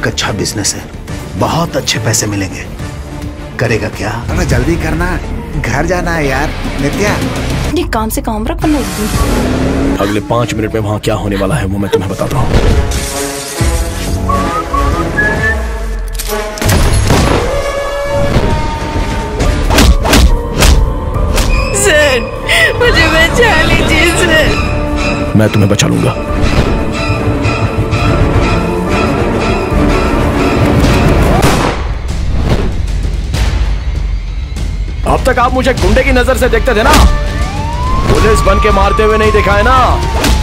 एक अच्छा बिजनेस है, बहुत अच्छे पैसे मिलेंगे। करेगा क्या? अरे जल्दी करना, घर जाना है यार। नित्या, ये काम से काम रख वरना अगले 5 मिनट में वहां क्या होने वाला है वो मैं तुम्हें बताता हूँ। सर, मुझे बचा लीजिए सर। मैं तुम्हें बचा लूंगा। अब तक आप मुझे गुंडे की नजर से देखते थे ना, पुलिस बन के मारते हुए नहीं देखा है ना।